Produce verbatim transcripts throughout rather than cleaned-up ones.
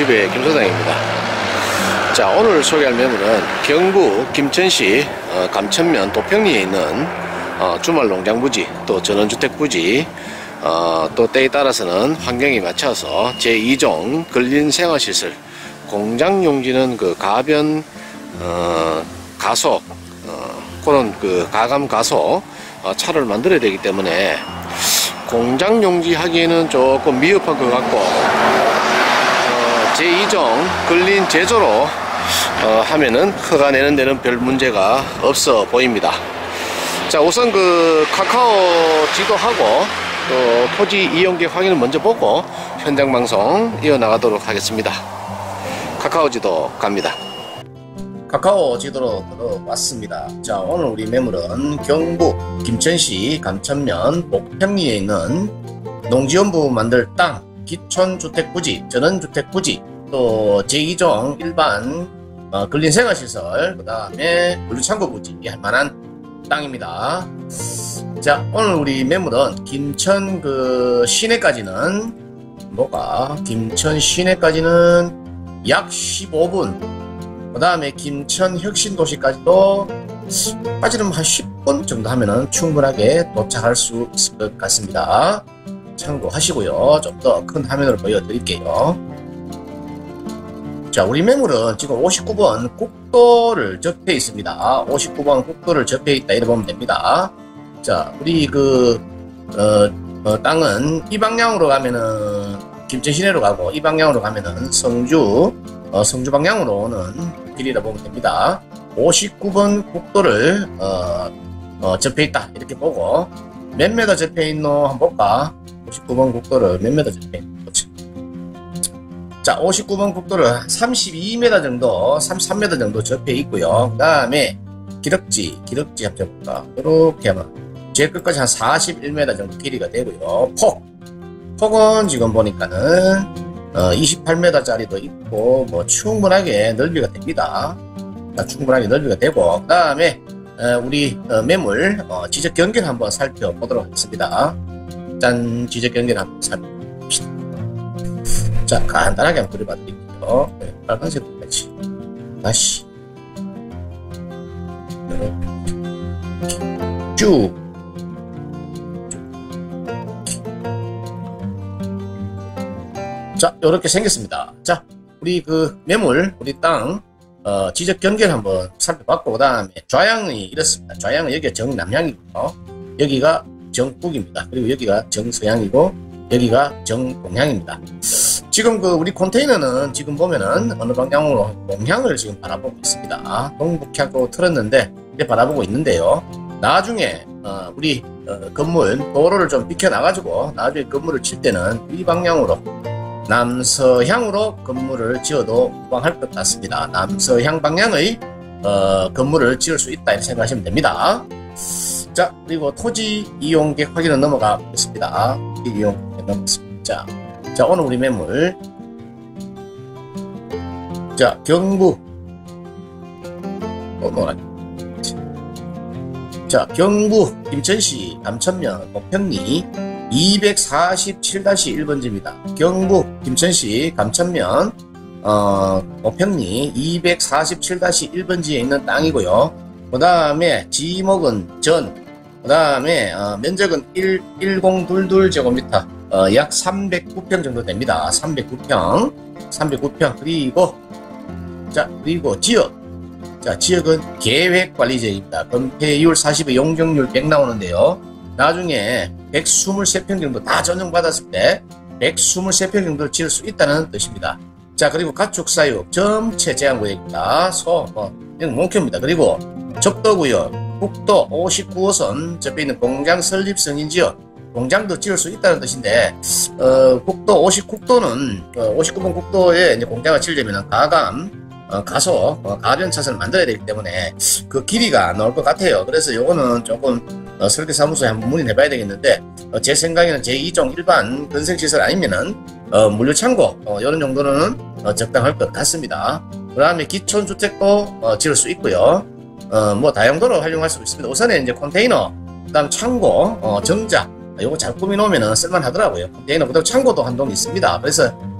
유튜브의 김 소장입니다. 자, 오늘 소개할 매물은 경북 김천시 어, 감천면 도평리에 있는 어, 주말 농장 부지, 또 전원주택 부지, 어, 또 때에 따라서는 환경에 맞춰서 제이 종 근린 생활시설, 공장 용지는 그 가변 어, 가속, 어, 그런 그 가감 가속 어, 차를 만들어야 되기 때문에 공장 용지 하기에는 조금 미흡한 것 같고, 어, 제이 종 근린 제조로 어, 하면은 허가 내는 데는 별 문제가 없어 보입니다. 자, 우선 그 카카오 지도하고 또 토지 이용객 확인을 먼저 보고 현장 방송 이어나가도록 하겠습니다. 카카오 지도 갑니다. 카카오 지도로 들어왔습니다. 자, 오늘 우리 매물은 경북 김천시 감천면 목평리에 있는 농지연부 만들 땅, 기촌주택부지, 전원주택부지, 또 제이 종 일반 어, 근린생활시설, 그 다음에 물류창고부지 할 만한 땅입니다. 자, 오늘 우리 매물은 김천 그 시내까지는 뭐가 김천 시내까지는 약 십오 분, 그 다음에 김천 혁신도시까지도 빠지면 한 십 분 정도 하면은 충분하게 도착할 수 있을 것 같습니다. 참고하시고요. 좀 더 큰 화면으로 보여드릴게요. 자, 우리 매물은 지금 오십구 번 국도를 접해 있습니다. 오십구 번 국도를 접해 있다 이렇게 보면 됩니다. 자, 우리 그 어, 어, 땅은 이 방향으로 가면은 김천 시내로 가고, 이 방향으로 가면은 성주 어, 성주 방향으로 오는 길이라 보면 됩니다. 오십구 번 국도를 어, 어, 접해 있다 이렇게 보고, 몇 메다 접해 있노 한번 볼까? 오십구 번 국도를 몇 메다 접해 있노? 자, 오십구 번 국도를 삼십이 미터 정도, 삼십삼 미터 정도 접해 있고요. 그 다음에 기럭지, 기럭지 한번 볼까? 이렇게 하면 제일 끝까지 한 사십일 미터 정도 길이가 되고요. 폭, 폭은 지금 보니까는 어, 이십팔 미터짜리도 있고, 뭐 충분하게 넓이가 됩니다. 자, 충분하게 넓이가 되고, 그 다음에 어, 우리 어, 매물 어, 지적 경계를 한번 살펴보도록 하겠습니다. 짠, 지적 경계를 한번 살펴봅시다. 자, 간단하게 한번 그려봐 드릴게요. 네, 빨간색으로 같이 다시 쭉 자, 요렇게 생겼습니다. 자, 우리 그 매물, 우리 땅 어, 지적 경계를 한번 살펴봤고, 그 다음에 좌향이 이렇습니다. 좌향은 여기가 정남향이고요, 여기가 정북입니다. 그리고 여기가 정서향이고, 여기가 정동향입니다. 지금 그 우리 컨테이너는 지금 보면은 어느 방향으로 동향을 지금 바라보고 있습니다. 동북향으로 틀었는데 이렇게 바라보고 있는데요. 나중에 어 우리 어 건물 도로를 좀 비켜나가지고 나중에 건물을 칠 때는 이 방향으로 남서향으로 건물을 지어도 무방할 것 같습니다. 남서향 방향의 어 건물을 지을 수 있다 이렇게 생각하시면 됩니다. 자, 그리고 토지 이용객 확인은 넘어가 보겠습니다. 토지 이용객 넘어갔습니다. 자, 자, 오늘 우리 매물, 자, 경북, 어, 뭐라, 자, 경북 김천시 감천면 목평리 이백사십칠 일 번지입니다. 경북 김천시 감천면 어, 목평리 이백사십칠 일 번지에 있는 땅이고요. 그 다음에 지목은 전, 그 다음에 어, 면적은 천이십이 제곱미터, 어, 약 삼백구 평 정도 됩니다. 삼백구 평, 삼백구 평. 그리고 자, 그리고 지역, 자, 지역은 계획관리지역입니다. 건폐율 사십에 용적률 백 나오는데요. 나중에 백이십삼 평 정도 다 전용받았을 때 백이십삼 평 정도를 지을 수 있다는 뜻입니다. 자, 그리고 가축사육 전체 제한구역입니다. 소, 뭐, 이건 몽표입니다. 그리고 적도구역, 국도 오십구 호선 접해 있는 공장 설립 승인지역, 공장도 지을 수 있다는 뜻인데, 어, 국도 오십구 도는, 어, 오십구 번 국도에 이제 공장을 지으려면 가감, 어, 가속, 어, 가변 차선을 만들어야 되기 때문에 그 길이가 안 나올 것 같아요. 그래서 요거는 조금 어, 설계사무소에 한번 문의해 봐야 되겠는데, 어, 제 생각에는 제이 종 일반 건설시설 아니면은 어, 물류창고, 어, 이런 정도는 어, 적당할 것 같습니다. 그 다음에 기촌주택도 어, 지을 수 있고요. 어, 뭐 다용도로 활용할 수 있습니다. 우선에 이제 컨테이너, 그 다음 창고, 어, 정자, 요거 잘 꾸미놓으면 쓸만하더라고요. 컨테이너, 그 다음 창고도 한 동 있습니다. 그래서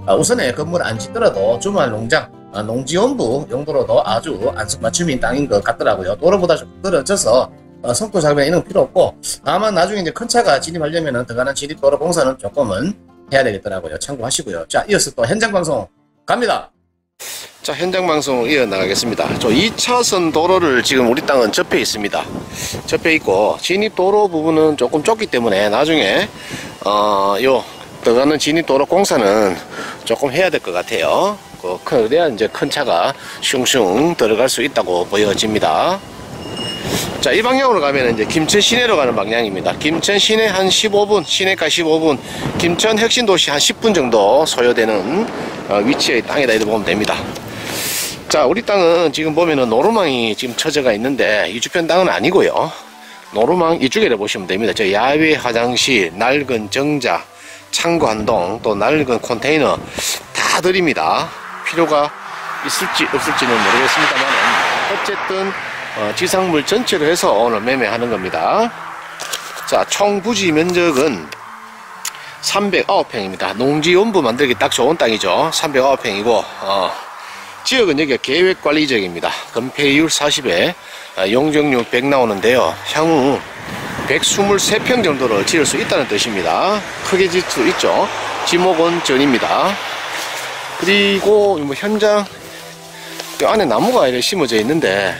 어, 우선에 건물 안 짓더라도 주말 농장, 어, 농지원부 용도로도 아주 안성맞춤인 땅인 것 같더라고요. 도로보다 좀 떨어져서 어, 성토 작업에 이런 거 필요 없고, 다만 나중에 이제 큰 차가 진입하려면은 들어가는 진입도로 공사는 조금은 해야 되겠더라고요. 참고하시고요. 자, 이어서 또 현장 방송 갑니다. 자, 현장 방송 이어나가겠습니다. 저 이 차선 도로를 지금 우리 땅은 접해 있습니다. 접해 있고, 진입도로 부분은 조금 좁기 때문에 나중에 어, 요 들어가는 진입도로 공사는 조금 해야 될 것 같아요. 그, 그래야 이제 큰 차가 슝슝 들어갈 수 있다고 보여집니다. 자, 이 방향으로 가면 이제 김천 시내로 가는 방향입니다. 김천 시내 한 십오 분, 시내가 십오 분, 김천 혁신도시 한 십 분 정도 소요되는 어, 위치의 땅이다 이렇게 보면 됩니다. 자, 우리 땅은 지금 보면은 노루망이 지금 처져가 있는데 이 주변 땅은 아니고요. 노루망 이쪽에 보시면 됩니다. 저 야외 화장실, 낡은 정자, 창고 한동, 또 낡은 컨테이너 다 드립니다. 필요가 있을지 없을지는 모르겠습니다만 어쨌든 어, 지상물 전체로 해서 오늘 매매하는 겁니다. 자, 총 부지 면적은 삼백구 평입니다. 농지원부 만들기 딱 좋은 땅이죠. 삼백구 평이고 어, 지역은 여기가 계획관리지역입니다. 건폐율 사십에 어, 용적률 백 나오는데요. 향후 백이십삼 평 정도를 지을 수 있다는 뜻입니다. 크게 질 수 있죠. 지목은 전입니다. 그리고 뭐 현장 안에 나무가 이렇게 심어져 있는데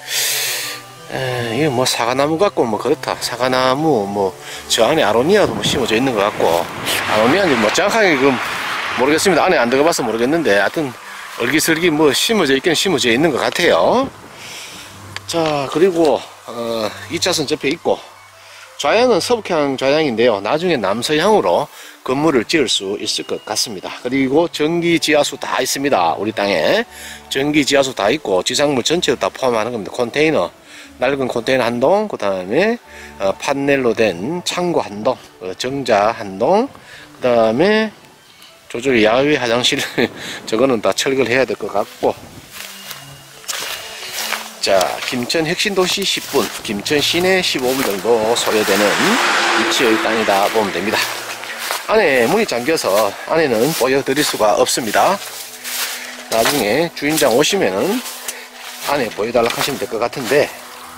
에, 이게 뭐 사과나무 같고 뭐 그렇다. 사과나무 뭐 저 안에 아로니아도 뭐 심어져 있는 것 같고, 아로니아는 뭐 정확하게 그 모르겠습니다. 안에 안 들어가봐서 모르겠는데 하여튼 얼기설기 뭐 심어져 있긴 심어져 있는 것 같아요. 자, 그리고 어, 이 차선 접해 있고 좌향은 서북향 좌향인데요. 나중에 남서향으로 건물을 지을 수 있을 것 같습니다. 그리고 전기 지하수 다 있습니다. 우리 땅에 전기 지하수 다 있고 지상물 전체를 다 포함하는 겁니다. 컨테이너, 낡은 컨테이너 한 동, 그 다음에 어, 판넬로 된 창고 한 동, 어, 정자 한 동, 그 다음에 저쪽에 야외 화장실 저거는 다 철거를 해야 될 것 같고, 자, 김천 혁신도시 십 분, 김천 시내 십오 분 정도 소요되는 위치의 땅이다 보면 됩니다. 안에 문이 잠겨서 안에는 보여드릴 수가 없습니다. 나중에 주인장 오시면은 안에 보여달라고 하시면 될 것 같은데,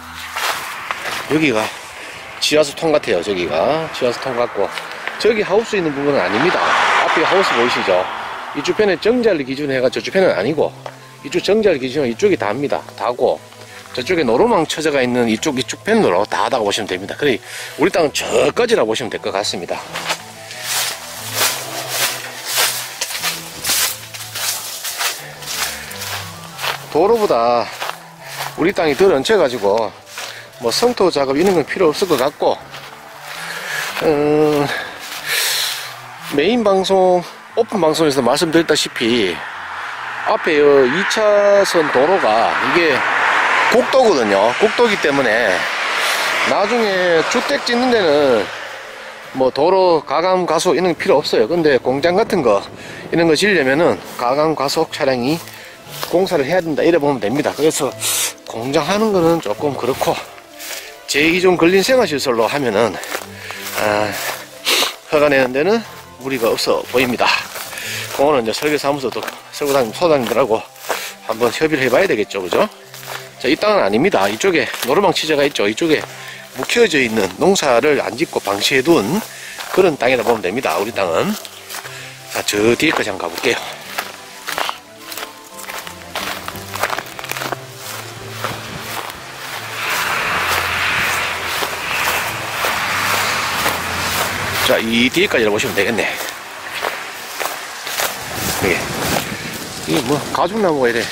여기가 지하수통 같아요. 저기가 지하수통 같고, 저기 하우스 있는 부분은 아닙니다. 앞에 하우스 보이시죠? 이쪽 편에 정자를 기준으로 해가 저쪽 편은 아니고, 이쪽 정자를 기준으로 이쪽이 다입니다. 다고, 저쪽에 노루망 처져가 있는 이쪽 이쪽 편으로 다 하다고 보시면 됩니다. 그래 우리 땅은 저까지라고 보시면 될 것 같습니다. 도로보다 우리 땅이 덜 얹혀 가지고 뭐 성토 작업 이런 건 필요 없을 것 같고, 음, 메인 방송 오픈 방송에서 말씀드렸다시피 앞에 이 차선 도로가 이게 국도거든요. 국도이기 때문에 나중에 주택 짓는 데는 뭐 도로 가감 가속 이런 거 필요 없어요. 근데 공장 같은 거 이런 거 지으려면은 가감 가속 차량이 공사를 해야 된다 이래 보면 됩니다. 그래서 공장 하는 거는 조금 그렇고 제이 종 근린 생활시설로 하면은 아, 허가 내는 데는 무리가 없어 보입니다. 그거는 이제 설계사무소도 설계사님 소장님들하고 한번 협의를 해봐야 되겠죠, 그죠? 자, 이 땅은 아닙니다. 이쪽에 노루망 치자가 있죠. 이쪽에 묵혀져 있는 농사를 안 짓고 방치해둔 그런 땅이라 보면 됩니다. 우리 땅은. 자, 저 뒤에까지 한번 가볼게요. 자, 이 뒤에까지 보시면 되겠네. 네. 이게 뭐 가죽나무가 이래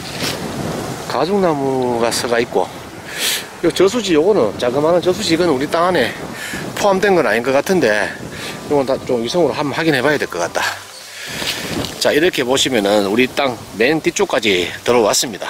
가죽나무가 서가 있고, 요 저수지 요거는 자그마한 저수지 이건 우리 땅 안에 포함된 건 아닌 것 같은데 이건 다 좀 위성으로 한번 확인해 봐야 될 것 같다. 자, 이렇게 보시면은 우리 땅 맨 뒤쪽까지 들어왔습니다.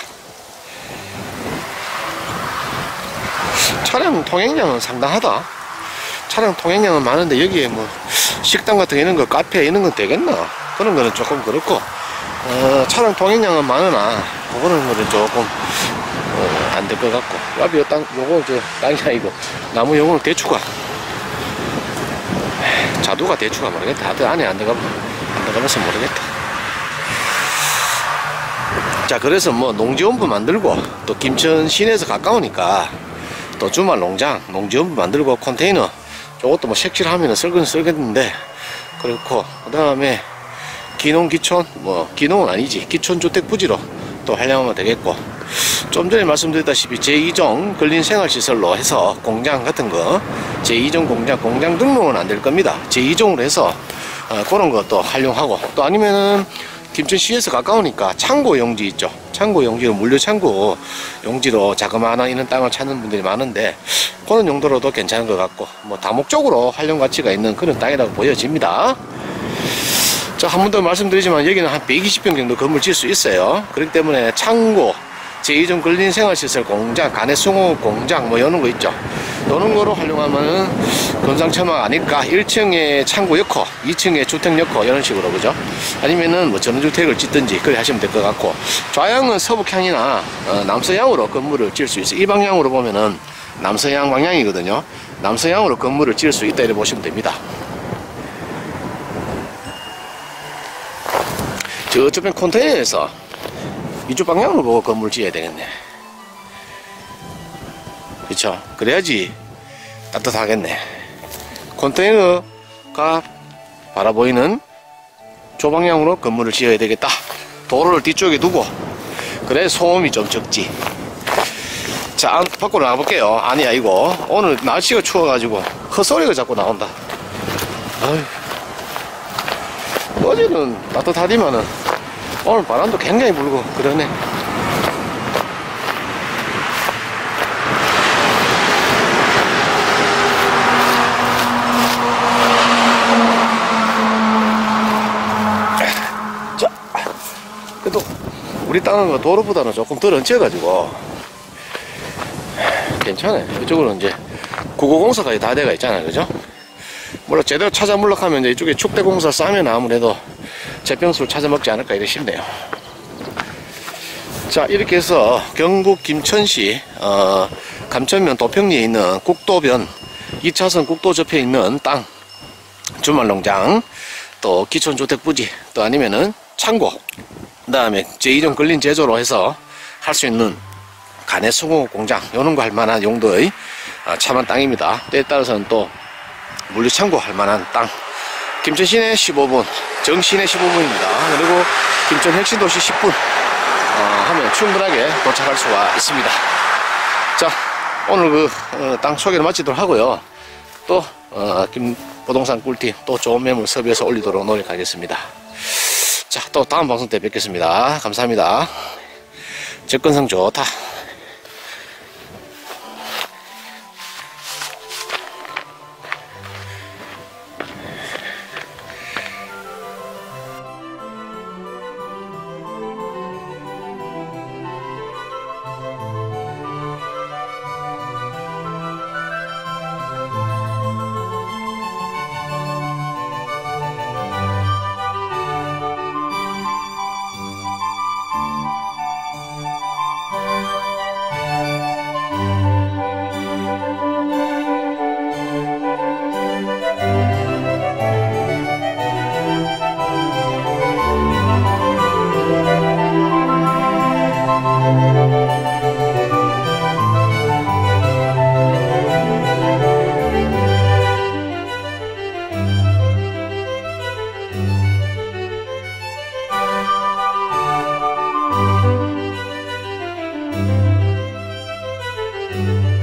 차량 통행량은 상당하다. 차량 통행량은 많은데 여기에 뭐 식당 같은 이런 거, 카페 이런 건 되겠나? 그런 거는 조금 그렇고, 어, 차량 통행량은 많으나 그거는 거는 조금 어, 안 될 것 같고, 앞에 요 땅 요거 저 땅이 아니고 나무 요거는 대추가 자두가 대추가 모르겠다. 하여튼 안에 안 들어가 안 들어가면서 모르겠다. 자, 그래서 뭐 농지원부 만들고 또 김천 시내에서 가까우니까 또 주말 농장, 농지원부 만들고 컨테이너 저것도 뭐 색칠하면 쓸건 쓸겠는데 그렇고, 그 다음에 기농 기촌, 뭐 기농은 아니지, 기촌 주택 부지로 또 활용하면 되겠고, 좀 전에 말씀드렸다시피 제이 종 근린 생활시설로 해서 공장 같은 거 제이 종 공장, 공장 등록은 안 될 겁니다. 제이 종으로 해서 어, 그런 것도 활용하고, 또 아니면은 김천시에서 가까우니까 창고 용지 있죠. 창고 용지로, 물류 창고 용지로 자그마한 이런 땅을 찾는 분들이 많은데 그런 용도로도 괜찮은 것 같고, 뭐 다목적으로 활용 가치가 있는 그런 땅이라고 보여집니다. 자, 한 번 더 말씀드리지만 여기는 한 백이십 평 정도 건물 지을 수 있어요. 그렇기 때문에 창고, 제이 종 근린 생활시설 공장, 간의 숭어 공장 뭐 이런 거 있죠. 이런 거로 활용하면은 건상첨화 아닐까. 일 층에 창고 엮고 이 층에 주택 엮고 이런 식으로, 그죠? 아니면은 뭐 전원주택을 짓든지 그렇게 하시면 될 것 같고, 좌향은 서북향이나 어, 남서향으로 건물을 지을 수 있어요. 이 방향으로 보면은 남서향 방향이거든요. 남서향으로 건물을 지을 수 있다 이렇게 보시면 됩니다. 저쪽에 컨테이너에서 이쪽 방향으로 보고 건물을 지어야 되겠네. 그쵸? 그래야지 따뜻하겠네. 컨테이너가 바라보이는 저 방향으로 건물을 지어야 되겠다. 도로를 뒤쪽에 두고, 그래 소음이 좀 적지. 자, 밖으로 나가볼게요. 아니야, 이거 오늘 날씨가 추워가지고 헛소리가 자꾸 나온다. 아휴, 어제는 따뜻하디만은 오늘 바람도 굉장히 불고 그러네. 자, 그래도 우리 땅은 도로보다는 조금 덜 얹혀가지고 괜찮아요. 이쪽으로는 이제 구고공사까지 다 돼가 있잖아요, 그죠? 물론 제대로 찾아 물락하면 이제 이쪽에 축대공사 싸면 아무래도 제평수를 찾아 먹지 않을까 이래 싶네요. 자, 이렇게 해서 경북 김천시 어, 감천면 도평리에 있는 국도변 이 차선 국도 접해 있는 땅, 주말농장, 또 기촌주택부지, 또 아니면은 창고, 그 다음에 제이 종 근린 제조로 해서 할 수 있는 간의 숭어 공장, 요런 거 할 만한 용도의 어, 참한 땅입니다. 때에 따라서는 또 물류창고 할 만한 땅. 김천 시내 십오 분, 정시내 십오 분입니다. 그리고 김천 혁신도시 십 분 어, 하면 충분하게 도착할 수가 있습니다. 자, 오늘 그 어, 땅 소개를 마치도록 하고요. 또 어, 김 부동산 꿀팁, 또 좋은 매물 섭외해서 올리도록 노력하겠습니다. 자, 또 다음 방송 때 뵙겠습니다. 감사합니다. 접근성 좋다. you.